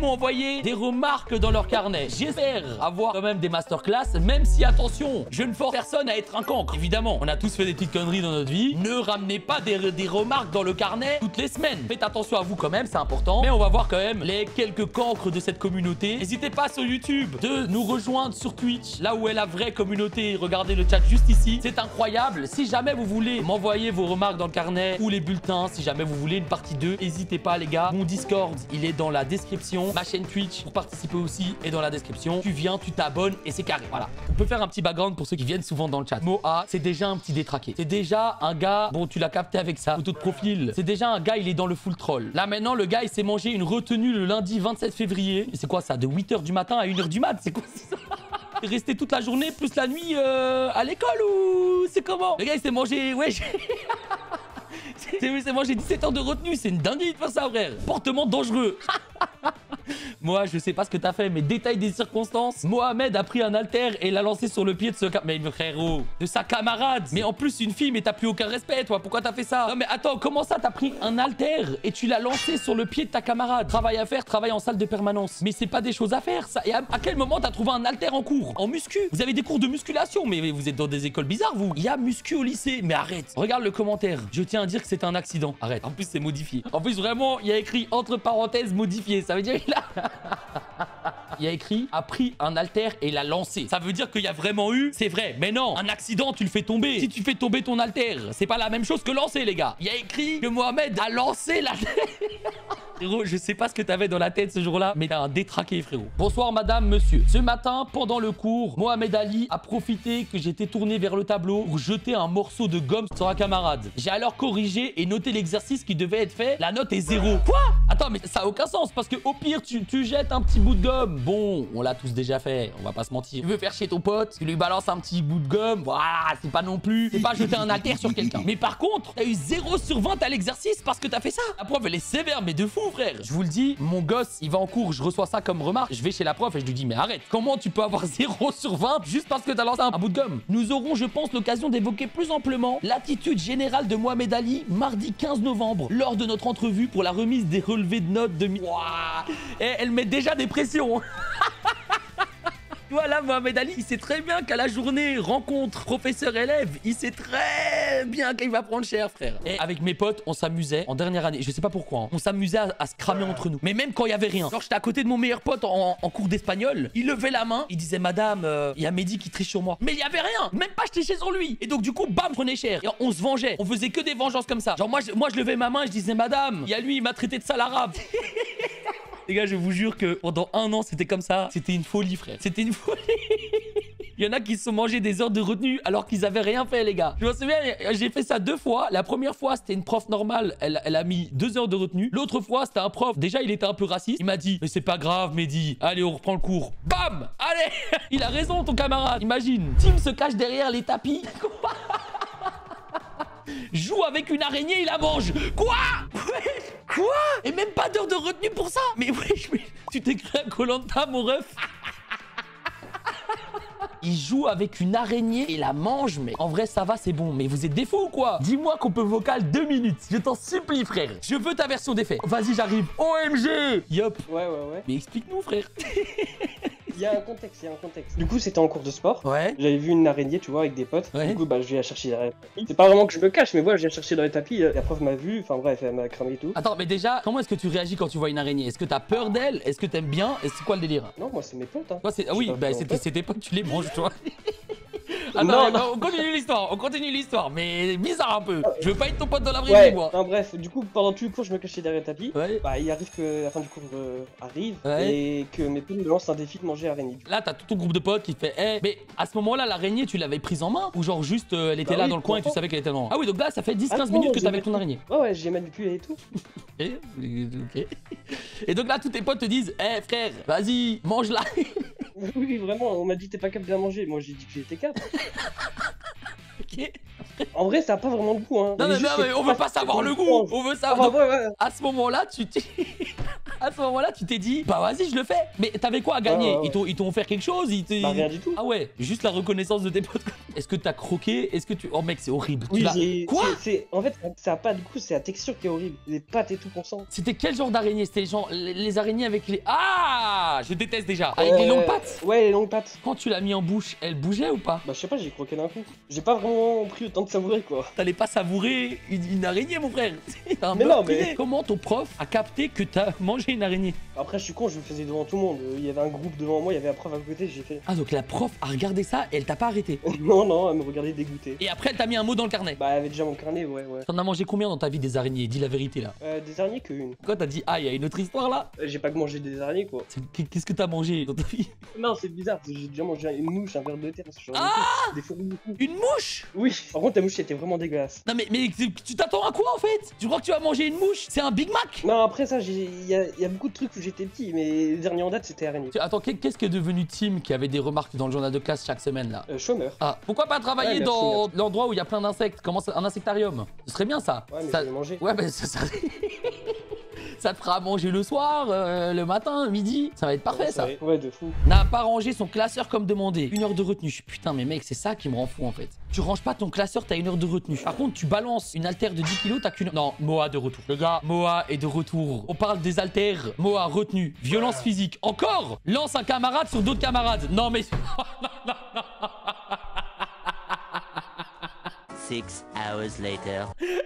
m'ont envoyé des remarques dans leur carnet. J'espère avoir quand même des masterclass, même si, attention, je ne force personne à être un cancre. Évidemment, on a tous fait des petites conneries dans notre vie. Ne ramenez pas des remarques dans le carnet toutes les semaines. Faites attention à vous quand même, c'est important. Mais on va voir quand même les quelques cancres de cette communauté. N'hésitez pas sur YouTube de nous rejoindre sur Twitch, là où est la vraie communauté. Regardez le chat juste ici. C'est incroyable. Si jamais vous voulez m'envoyer vos remarques dans le carnet ou les bulletins, si jamais vous voulez une partie 2, n'hésitez pas les gars. Mon Discord, il est dans la description. Ma chaîne Twitch pour participer aussi est dans la description. Tu viens, tu t'abonnes et c'est carré. Voilà. On peut faire un petit background pour ceux qui viennent souvent dans le chat. Moa, c'est déjà un petit détraqué. C'est déjà un gars, bon tu l'as capté avec sa photo de profil. C'est déjà un gars, il est dans le full troll. Là maintenant, le gars, il s'est mangé une retenue le lundi 27 février. C'est quoi ça? De 8h du matin à 1h du mat? C'est quoi ça? Rester toute la journée plus la nuit à l'école ou c'est comment? Le gars, il s'est mangé... Ouais, il s'est mangé 17 heures de retenue. C'est une dinguerie de faire ça, frère. Comportement dangereux. Moi, je sais pas ce que t'as fait, mais détail des circonstances. Mohamed a pris un haltère et l'a lancé sur le pied de ce... Mais frérot, de sa camarade. Mais en plus, une fille, mais t'as plus aucun respect, toi. Pourquoi t'as fait ça? Non, mais attends, comment ça, t'as pris un haltère et tu l'as lancé sur le pied de ta camarade? Travail à faire, travail en salle de permanence. Mais c'est pas des choses à faire, ça. Et à quel moment t'as trouvé un haltère en cours? En muscu? Vous avez des cours de musculation, mais vous êtes dans des écoles bizarres, vous. Il y a muscu au lycée. Mais arrête. Regarde le commentaire. Je tiens à dire que c'est un accident. Arrête. En plus, c'est modifié. En plus, vraiment, il y a écrit entre parenthèses modifié. Ça veut dire qu'il a... Il y a écrit a pris un haltère et l'a lancé. Ça veut dire qu'il y a vraiment eu, c'est vrai. Mais non, un accident, tu le fais tomber. Si tu fais tomber ton haltère, c'est pas la même chose que lancer, les gars. Il y a écrit que Mohamed a lancé l'haltère. Frérot, je sais pas ce que t'avais dans la tête ce jour-là, mais t'as un détraqué, frérot. Bonsoir, madame, monsieur. Ce matin, pendant le cours, Mohamed Ali a profité que j'étais tourné vers le tableau pour jeter un morceau de gomme sur un camarade. J'ai alors corrigé et noté l'exercice qui devait être fait. La note est 0. Quoi? Attends, mais ça a aucun sens parce que au pire, tu jettes un petit bout de gomme. Bon, on l'a tous déjà fait, on va pas se mentir. Tu veux faire chier ton pote, tu lui balances un petit bout de gomme. Voilà, c'est pas non plus. C'est pas jeter un haltère sur quelqu'un. Mais par contre, t'as eu 0 sur 20 à l'exercice parce que t'as fait ça. La prof, elle est sévère, mais de fou, frère. Je vous le dis, mon gosse, il va en cours, je reçois ça comme remarque. Je vais chez la prof et je lui dis, mais arrête, comment tu peux avoir 0 sur 20 juste parce que t'as lancé un bout de gomme? Nous aurons, je pense, l'occasion d'évoquer plus amplement l'attitude générale de Mohamed Ali mardi 15 novembre lors de notre entrevue pour la remise des relevés de notes de... Wouah, et elle met déjà des pressions. Voilà, Mohamed Ali, il sait très bien qu'à la journée rencontre professeur-élève, il sait très bien qu'il va prendre cher, frère. Et avec mes potes, on s'amusait en dernière année, je sais pas pourquoi, hein, on s'amusait à se cramer entre nous. Mais même quand il y avait rien. Genre, j'étais à côté de mon meilleur pote en cours d'espagnol, il levait la main, il disait, madame, il y a Mehdi qui triche sur moi. Mais il y avait rien, même pas je trichais sur lui. Et donc, du coup, bam, prenait cher. Et on se vengeait, on faisait que des vengeances comme ça. Genre, moi, je levais ma main et je disais, madame, il y a lui, il m'a traité de sale arabe. Les gars, je vous jure que pendant un an, c'était comme ça. C'était une folie, frère. C'était une folie. Il y en a qui se sont mangés des heures de retenue alors qu'ils avaient rien fait, les gars. Je me souviens, j'ai fait ça 2 fois. La première fois, c'était une prof normale. Elle a mis 2 heures de retenue. L'autre fois, c'était un prof. Déjà, il était un peu raciste. Il m'a dit, mais c'est pas grave, Mehdi. Allez, on reprend le cours. Bam! Allez! Il a raison, ton camarade. Imagine. Tim se cache derrière les tapis. Joue avec une araignée, il la mange. Quoi? Quoi? Et même pas d'heure de retenue pour ça? Mais wesh, tu t'es créé à Koh-Lanta, mon ref. Il joue avec une araignée et la mange, mais en vrai, ça va, c'est bon. Mais vous êtes des fous ou quoi? Dis-moi qu'on peut vocal 2 minutes. Je t'en supplie, frère. Je veux ta version des faits. Vas-y, j'arrive. OMG. Yop. Ouais. Mais explique-nous, frère. Il y a un contexte, Du coup, c'était en cours de sport. Ouais. J'avais vu une araignée, tu vois, avec des potes. Ouais. Du coup, bah, je vais la chercher dans les tapis. C'est pas vraiment que je me cache, mais voilà, je viens chercher dans les tapis. La prof m'a vu, enfin bref, elle m'a cramé et tout. Attends, mais déjà, comment est-ce que tu réagis quand tu vois une araignée? Est-ce que t'as peur d'elle? Est-ce que t'aimes bien? Et c'est quoi le délire? Non, moi, c'est mes potes, hein. Toi, ah oui, bah c'est tes potes, tu les manges, toi. Attends, non. on continue l'histoire, mais bizarre un peu. Je veux pas être ton pote dans la vraie vie, moi. Non, bref, du coup, pendant tout le cours, je me cachais derrière le tapis. Ouais. Bah, il arrive que la fin du cours arrive Ouais. et que mes potes me lancent un défi de manger araignée. Là, t'as tout ton groupe de potes qui fait, mais à ce moment-là, l'araignée, tu l'avais prise en main? Ou genre juste, elle était là oui, dans le coin et tu savais qu'elle était dans... Ah oui, donc là, ça fait 10-15 non, minutes que j'ai t'avais ton araignée. Ouais, j'ai manipulé et tout. Ok. Et donc là, tous tes potes te disent, frère, vas-y, mange-la. Oui, vraiment, on m'a dit t'es pas capable de la manger. Moi, j'ai dit que j'étais capable. Ok. En vrai, ça a pas vraiment de goût, hein. Non, mais on veut pas savoir le goût. On veut savoir. Ouais. À ce moment-là, À ce moment-là, tu t'es dit, bah vas-y, je le fais. Mais t'avais quoi à gagner? Ouais. Ils t'ont offert quelque chose? Bah, rien du tout. Ah ouais, juste la reconnaissance de tes potes. Est-ce que t'as croqué? Est-ce que tu... Oh mec, c'est horrible. Oui, Quoi? En fait, ça a pas de goût, c'est la texture qui est horrible. Les pâtes et tout qu'on sent. C'était quel genre d'araignée? C'était genre les araignées avec les... Ah, je déteste déjà. Avec les longues pattes. Ouais, les longues pattes. Quand tu l'as mis en bouche, elle bougeait ou pas? Bah, je sais pas, j'ai croqué d'un coup. J'ai pas vraiment pris le temps de savourer, quoi. T'allais pas savourer une araignée, mon frère. Mais non, mais... Comment ton prof a capté que t'as mangé une araignée? Après, je suis con, je le faisais devant tout le monde. Il y avait un groupe devant moi, il y avait la prof à côté, j'ai fait... Ah, donc la prof a regardé ça et elle t'a pas arrêté. Non, elle me regardait dégoûté. Et après, elle t'a mis un mot dans le carnet. Bah, elle avait déjà mon carnet, ouais. T'en as mangé combien dans ta vie des araignées? Dis la vérité là. Des araignées qu'une. Pourquoi t'as dit, ah, il y a une autre histoire là? J'ai pas que mangé des araignées, quoi. Qu'est-ce que t'as mangé dans ta vie? Non, c'est bizarre, j'ai déjà mangé une mouche, un ver de terre, ce genre Ah de trucs, des fourmis du coup. Une mouche? Oui, par contre, la mouche était vraiment dégueulasse. Non mais tu t'attends à quoi en fait? Tu crois que tu vas manger une mouche? C'est un Big Mac? Non, après ça, il y a beaucoup de trucs où j'étais petit, mais le dernier en date, c'était araignée. Attends, qu'est-ce qui est devenu Tim qui avait des remarques dans le journal de classe chaque semaine là? Chômeur. Ah, pourquoi pas travailler Ouais, dans merci. l'endroit où il y a plein d'insectes? Comment ça, un insectarium? Ce serait bien ça. Ouais, mais ça... je vais manger. Ouais, mais ça... ça te fera manger le soir, le matin, midi. Ça va être parfait ça. Ouais, de fou. N'a pas rangé son classeur comme demandé. 1 heure de retenue. Putain, mais mec, c'est ça qui me rend fou en fait. Tu ranges pas ton classeur, t'as 1 heure de retenue. Par contre, tu balances une haltère de 10 kilos, t'as qu'une... Non, Moa de retour. Les gars, Moa est de retour. On parle des haltères. Moa, retenue. Violence physique. Encore. Lance un camarade sur d'autres camarades. Non, mais... 6 hours later.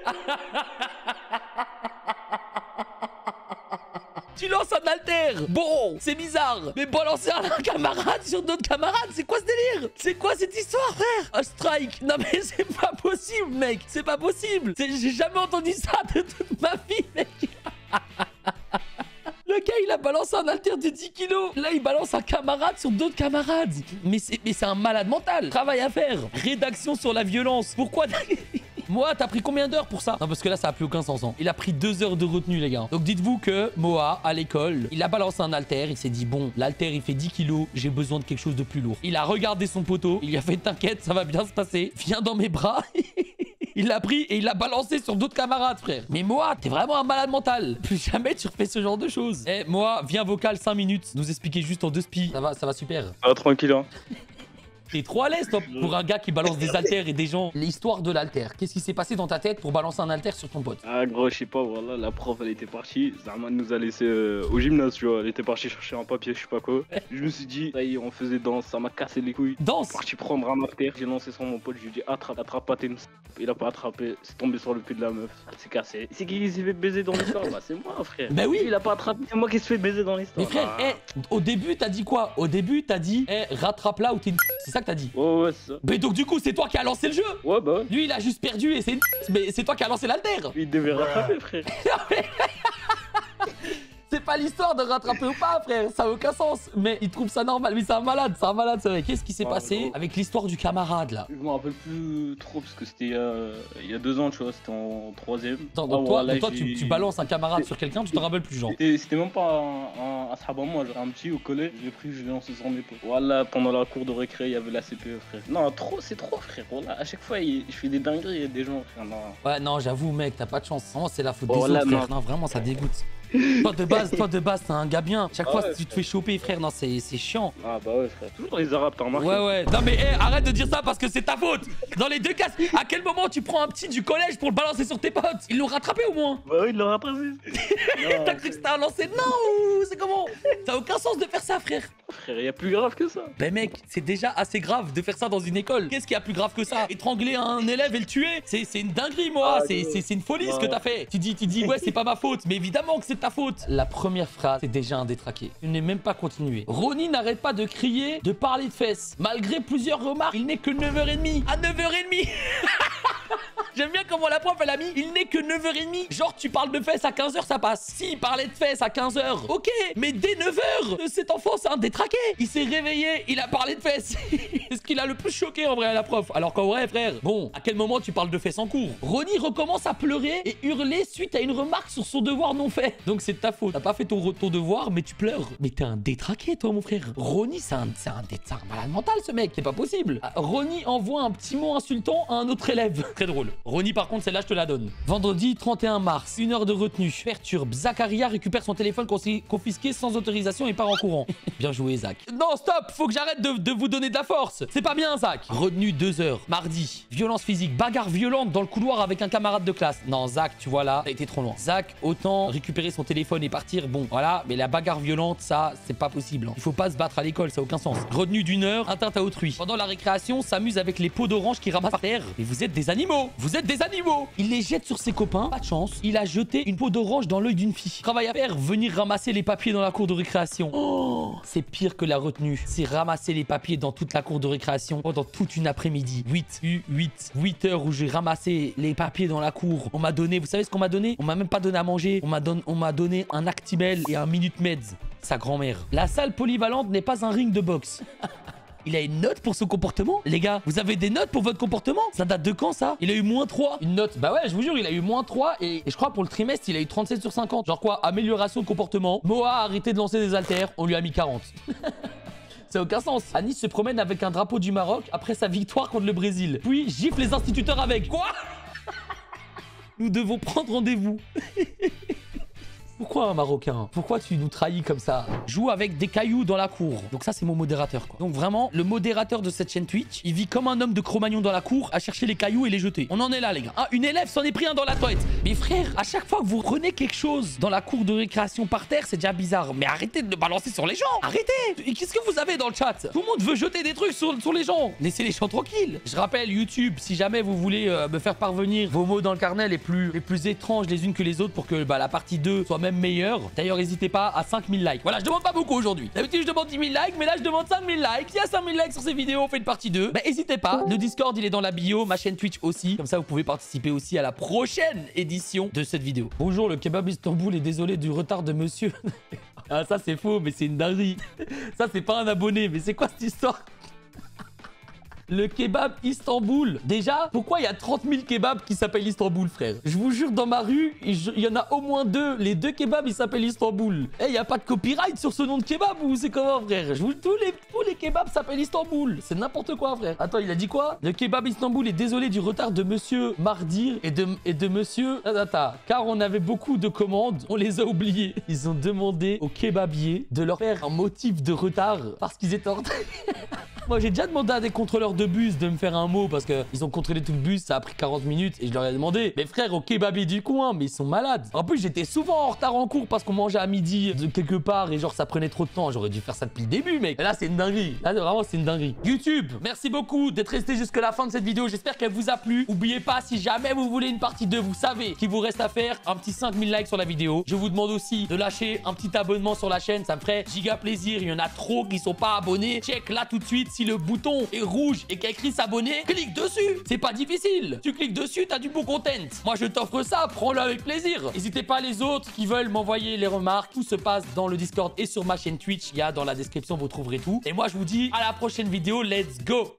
Tu lances un haltère. Bon, c'est bizarre. Mais balancer un camarade sur d'autres camarades, c'est quoi ce délire? C'est quoi cette histoire, frère? Un strike. Non mais c'est pas possible, mec. C'est pas possible. J'ai jamais entendu ça de toute ma vie, mec. Le gars, il a balancé un haltère de 10 kilos. Là, il balance un camarade sur d'autres camarades. Mais c'est un malade mental. Travail à faire. Rédaction sur la violence. Pourquoi... Moa, t'as pris combien d'heures pour ça? Non, parce que là, ça a plus aucun sens. Hein. Il a pris 2 heures de retenue, les gars. Donc, dites-vous que Moa, à l'école, il a balancé un haltère. Il s'est dit, bon, l'haltère, il fait 10 kilos. J'ai besoin de quelque chose de plus lourd. Il a regardé son poteau. Il lui a fait, t'inquiète, ça va bien se passer. Viens dans mes bras. Il l'a pris et il l'a balancé sur d'autres camarades, frère. Mais Moa, t'es vraiment un malade mental. Plus jamais tu refais ce genre de choses. Eh, Moa, viens vocal 5 minutes. Nous expliquer juste en 2 spies. Ça va super. Ah, tranquille, hein. T'es trop à l'aise, toi, pour un gars qui balance des haltères et des gens. L'histoire de l'haltère. Qu'est-ce qui s'est passé dans ta tête pour balancer un haltère sur ton pote? Ah, gros, je sais pas, voilà, la prof, elle était partie. Zarman nous a laissé au gymnase, tu vois. Elle était partie chercher un papier, je sais pas quoi. Je me suis dit, ça y est, on faisait danse, ça m'a cassé les couilles. Danse? Parti prendre un haltère, j'ai lancé sur mon pote, je lui ai dit, attrape pas, t'es une... Il a pas attrapé, c'est tombé sur le cul de la meuf. Elle s'est cassée. C'est qui s'est fait baiser dans l'histoire? Bah, c'est moi, frère. Bah oui. Il a pas attrapé, c'est moi qui se fait baiser dans l'histoire. Mais frère, au début, t'as dit quoi? Au début, t'as dit, rattrape-la ou t'es une... C'est ça que t'as dit? Ouais, c'est ça. Mais donc, du coup, c'est toi qui as lancé le jeu. Ouais, bah ouais. Lui, il a juste perdu et c'est une... Mais c'est toi qui as lancé l'haltère. Il devait rattraper, frère. C'est pas l'histoire de rattraper ou pas, frère. Ça a aucun sens. Mais il trouve ça normal. Mais c'est un malade, c'est vrai. Qu'est-ce qui s'est passé gros. avec l'histoire du camarade, là? Je me rappelle plus trop parce que c'était il y a 2 ans, tu vois, c'était en 3ème. Attends, donc toi, tu balances un camarade sur quelqu'un, tu te rappelles plus, genre. C'était même pas un ashab à moi, genre un petit au collège, je l'ai pris, je l'ai lancé sur mes potes. Voilà, pendant la cour de récré, il y avait la CPE, frère. Non, c'est trop, frère. Voilà, à chaque fois, je fais des dingueries, il y a des gens, frère. Non. Ouais, non, j'avoue, mec, t'as pas de chance. Vraiment, c'est la faute des Voilà, autres, frère. non. Non, vraiment, ça dégoûte. Toi, de base, t'es un gars bien. Chaque fois, tu te fais choper, frère. Non, c'est chiant. Ah bah ouais, frère. Toujours les arabes, t'as remarqué? Ouais. Non, mais arrête de dire ça parce que c'est ta faute. Dans les deux cas, à quel moment tu prends un petit du collège pour le balancer sur tes potes? Ils l'ont rattrapé au moins. Bah oui, il l'a rattrapé. T'as cru que c'était un lancer? Non, c'est comment? Ça a aucun sens de faire ça, frère. Frère, y a plus grave que ça. Ben mec, c'est déjà assez grave de faire ça dans une école. Qu'est-ce qu'il y a plus grave que ça? Étrangler un élève et le tuer? C'est une dinguerie, moi. C'est une folie ce que t'as fait. Tu dis ouais, c'est pas ma faute. Mais évidemment que c'est ta faute. La première phrase, c'est déjà un détraqué. Tu n'es même pas continué. Ronnie n'arrête pas de crier, de parler de fesses. Malgré plusieurs remarques, il n'est que 9h30. À 9h30. J'aime bien comment la prof elle a mis il n'est que 9h30. Genre tu parles de fesses à 15h ça passe. Si il parlait de fesses à 15h, ok. Mais dès 9h, cet enfant c'est un détraqué. Il s'est réveillé, il a parlé de fesses. C'est ce qu'il a le plus choqué en vrai à la prof. Alors qu'en vrai frère, bon, à quel moment tu parles de fesses en cours? Ronnie recommence à pleurer et hurler suite à une remarque sur son devoir non fait. Donc c'est de ta faute. T'as pas fait ton devoir mais tu pleures. Mais t'es un détraqué toi mon frère. Ronnie c'est un malade mental ce mec. C'est pas possible. Ronnie envoie un petit mot insultant à un autre élève. Très drôle. Ronnie, par contre, celle-là, je te la donne. Vendredi 31 mars, 1 heure de retenue. Perturbe. Zacharia récupère son téléphone confisqué sans autorisation et part en courant. Bien joué, Zach. Non, stop. Faut que j'arrête de vous donner de la force. C'est pas bien, Zach. Retenue 2 heures. Mardi. Violence physique. Bagarre violente dans le couloir avec un camarade de classe. Non, Zach, tu vois là, t'as été trop loin. Zach, autant récupérer son téléphone et partir. Bon, voilà. Mais la bagarre violente, ça, c'est pas possible. Il faut pas se battre à l'école, ça a aucun sens. Retenue d'1 heure. Atteinte à autrui. Pendant la récréation, s'amuse avec les pots d'orange qui ramassent par terre. Mais vous êtes des animaux. Vous êtes des animaux. Il les jette sur ses copains. Pas de chance. Il a jeté une peau d'orange dans l'œil d'une fille. Travail à faire, venir ramasser les papiers dans la cour de récréation. Oh, c'est pire que la retenue. C'est ramasser les papiers dans toute la cour de récréation pendant toute une après-midi. 8 heures où j'ai ramassé les papiers dans la cour. On m'a donné, vous savez ce qu'on m'a donné? On m'a même pas donné à manger. On m'a donné un Actimel et un Minute Meds. Sa grand-mère. La salle polyvalente n'est pas un ring de boxe. Il a une note pour son comportement? Les gars, vous avez des notes pour votre comportement? Ça date de quand, ça? Il a eu -3. Une note? Bah ouais, je vous jure, il a eu -3 et je crois pour le trimestre, il a eu 37 sur 50. Genre quoi? Amélioration de comportement. Moa a arrêté de lancer des haltères. On lui a mis 40. Ça n'a aucun sens. Anis se promène avec un drapeau du Maroc après sa victoire contre le Brésil. Puis gifle les instituteurs avec. Quoi? Nous devons prendre rendez-vous. Pourquoi un Marocain? Pourquoi tu nous trahis comme ça? Joue avec des cailloux dans la cour. Donc ça, c'est mon modérateur, quoi. Donc vraiment, le modérateur de cette chaîne Twitch, il vit comme un homme de Cro-Magnon dans la cour à chercher les cailloux et les jeter. On en est là, les gars. Ah, une élève s'en est pris un dans la toilette. Mais frère, à chaque fois que vous prenez quelque chose dans la cour de récréation par terre, c'est déjà bizarre. Mais arrêtez de le balancer sur les gens. Arrêtez. Et qu'est-ce que vous avez dans le chat? Tout le monde veut jeter des trucs sur les gens. Laissez les gens tranquilles. Je rappelle, YouTube, si jamais vous voulez me faire parvenir vos mots dans le carnet les plus étranges les unes que les autres pour que la partie 2 soit même meilleur. D'ailleurs, n'hésitez pas à 5000 likes. Voilà, je demande pas beaucoup aujourd'hui. D'habitude, je demande 10 000 likes, mais là, je demande 5000 likes. S'il y a 5000 likes sur ces vidéos, on fait une partie 2. Bah, n'hésitez pas. Le Discord, il est dans la bio. Ma chaîne Twitch aussi. Comme ça, vous pouvez participer aussi à la prochaine édition de cette vidéo. Bonjour, le kebab Istanbul est désolé du retard de monsieur. Ah, ça, c'est faux, mais c'est une dinguerie. Ça, c'est pas un abonné, mais c'est quoi cette histoire? Le kebab Istanbul. Déjà, pourquoi il y a 30 000 kebabs qui s'appellent Istanbul, frère? Je vous jure, dans ma rue, il y en a au moins 2. Les 2 kebabs, ils s'appellent Istanbul. Eh, il n'y a pas de copyright sur ce nom de kebab ou c'est comment, frère? tous les kebabs s'appellent Istanbul. C'est n'importe quoi, frère. Attends, il a dit quoi? Le kebab Istanbul est désolé du retard de monsieur Mardir et de monsieur... Attends, car on avait beaucoup de commandes, on les a oubliées. Ils ont demandé au kebabier de leur faire un motif de retard parce qu'ils étaient en retard. Moi, j'ai déjà demandé à des contrôleurs de bus de me faire un mot parce qu'ils ont contrôlé tout le bus, ça a pris 40 minutes et je leur ai demandé, mais frère, au kebabier du coin, mais ils sont malades. En plus, j'étais souvent en retard en cours parce qu'on mangeait à midi de quelque part et genre ça prenait trop de temps. J'aurais dû faire ça depuis le début, mec. Et là, c'est une dinguerie. Là, vraiment, c'est une dinguerie. YouTube, merci beaucoup d'être resté jusqu'à la fin de cette vidéo. J'espère qu'elle vous a plu. N'oubliez pas, si jamais vous voulez une partie 2, vous savez qu'il vous reste à faire un petit 5000 likes sur la vidéo. Je vous demande aussi de lâcher un petit abonnement sur la chaîne. Ça me ferait giga plaisir. Il y en a trop qui sont pas abonnés. Check là tout de suite si le bouton est rouge et qu'il y a écrit s'abonner, clique dessus. C'est pas difficile. Tu cliques dessus, t'as du beau content. Moi, je t'offre ça. Prends-le avec plaisir. N'hésitez pas les autres qui veulent m'envoyer les remarques. Tout se passe dans le Discord et sur ma chaîne Twitch. Il y a dans la description, vous trouverez tout. Et moi, je vous dis à la prochaine vidéo. Let's go.